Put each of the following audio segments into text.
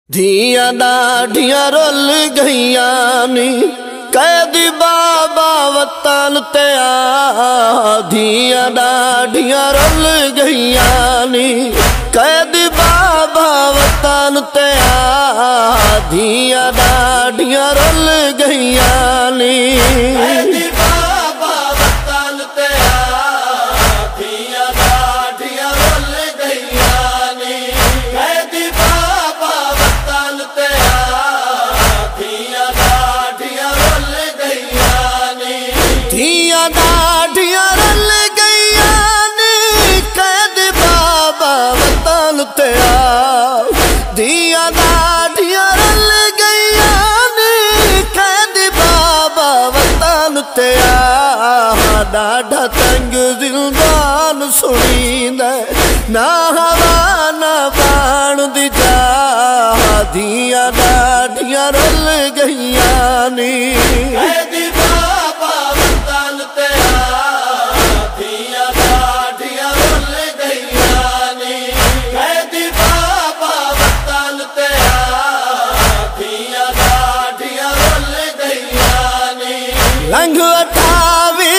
धिया डाढ़िया रोल गईया नी कैदी बाबा वतन ते आ। धिया डाढ़िया रोल गईया नी कैदी बाबा वतन ते आ। धिया डाढ़िया रोल गईया नी डाढ़ा तंग जिंदान सुनींद ना हवा ना बाण दी जा। धिया डाढ़िया रोल गईया नी लंघ अठावी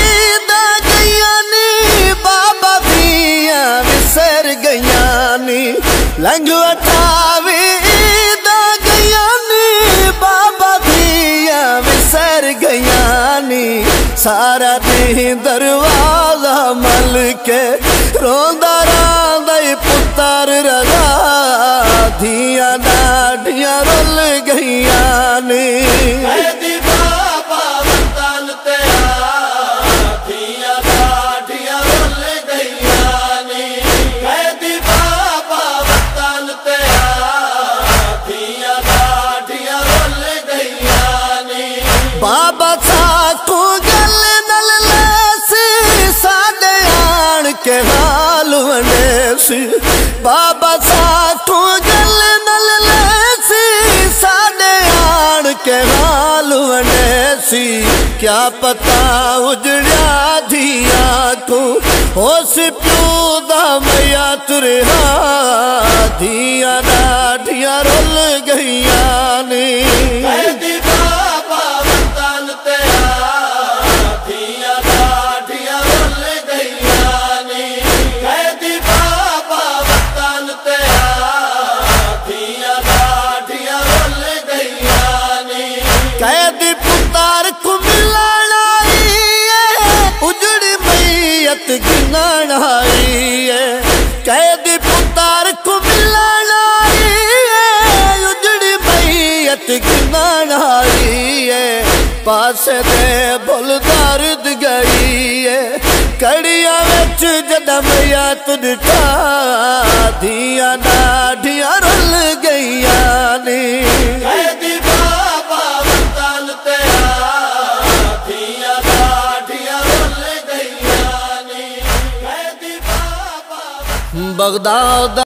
लंघ अठावी दा गया नी बाबा दिया विसर गया नी। सारा दिन दरवाजा मल के रोंदा रांदा पुत्र रजा। धिया डाढ़िया रोल गईया नी बाबा साकू गल नल लेसी साडे आन के हाल वंडेसी। बाबा साकू गल नल लेसी साडे आन के हाल वंडेसी। क्या पता उजड़िया धिया को होश प्यू दा मैया तुरहा। धिया डाढ़िया रोल गईया नी कैदी पुतार को मिलाना उजड़ी मैयत गिनाना है। कैदी पुतार को मिलाना उजड़ी मैयत गिनाना है। पास दे बोल दर्द गई है कड़िया विच जदा मैया तुझा। धिया डाढ़िया रोल गईया नी बगदाद।